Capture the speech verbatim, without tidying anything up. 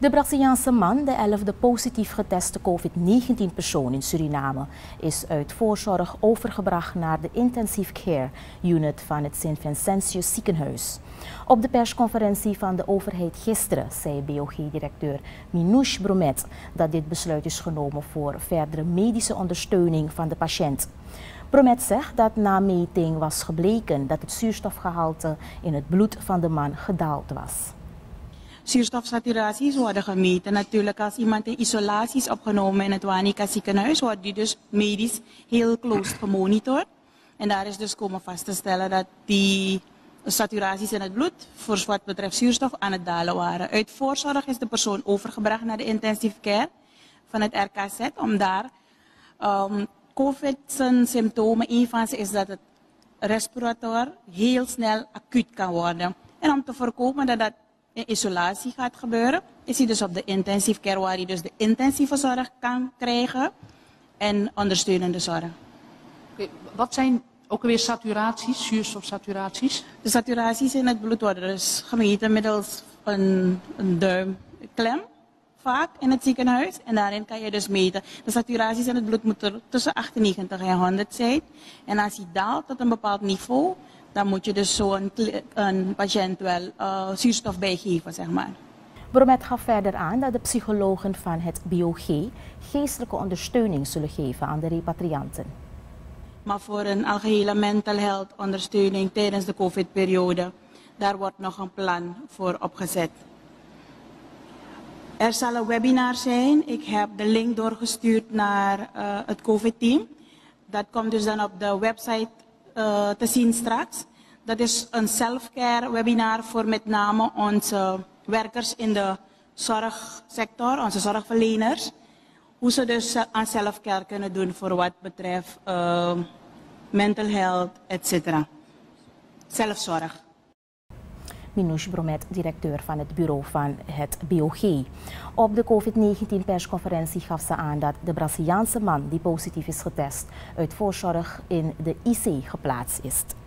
De Braziliaanse man, de elfde positief geteste COVID negentien persoon in Suriname, is uit voorzorg overgebracht naar de Intensive Care Unit van het Sint Vincentius ziekenhuis. Op de persconferentie van de overheid gisteren zei B O G-directeur Minouche Bromet dat dit besluit is genomen voor verdere medische ondersteuning van de patiënt. Bromet zegt dat na meting was gebleken dat het zuurstofgehalte in het bloed van de man gedaald was. Zuurstofsaturaties worden gemeten. Natuurlijk als iemand in isolatie is opgenomen in het Wanica ziekenhuis, wordt die dus medisch heel close gemonitord. En daar is dus komen vast te stellen dat die saturaties in het bloed voor wat betreft zuurstof aan het dalen waren. Uit voorzorg is de persoon overgebracht naar de intensive care van het R K Z om daar um, COVID zijn symptomen, een van ze is dat het respirator heel snel acuut kan worden. En om te voorkomen dat dat in isolatie gaat gebeuren, is hij dus op de intensive care waar hij dus de intensieve zorg kan krijgen en ondersteunende zorg. Okay, wat zijn ook weer saturaties, zuurstofsaturaties? De saturaties in het bloed worden dus gemeten middels een, een duimklem, vaak in het ziekenhuis. En daarin kan je dus meten. De saturaties in het bloed moeten tussen achtennegentig en honderd zijn. En als die daalt tot een bepaald niveau, dan moet je dus zo'n een patiënt wel uh, zuurstof bijgeven, zeg maar. Bromet gaf verder aan dat de psychologen van het B O G geestelijke ondersteuning zullen geven aan de repatrianten. Maar voor een algehele mental health ondersteuning tijdens de COVID-periode, daar wordt nog een plan voor opgezet. Er zal een webinar zijn. Ik heb de link doorgestuurd naar uh, het COVID-team. Dat komt dus dan op de website uh, te zien straks. Dat is een self-care webinar voor met name onze werkers in de zorgsector, onze zorgverleners. Hoe ze dus aan self-care kunnen doen voor wat betreft uh, mental health, et cetera. Zelfzorg. Minouche Bromet, directeur van het bureau van het B O G. Op de COVID negentien persconferentie gaf ze aan dat de Braziliaanse man die positief is getest uit voorzorg in de I C geplaatst is.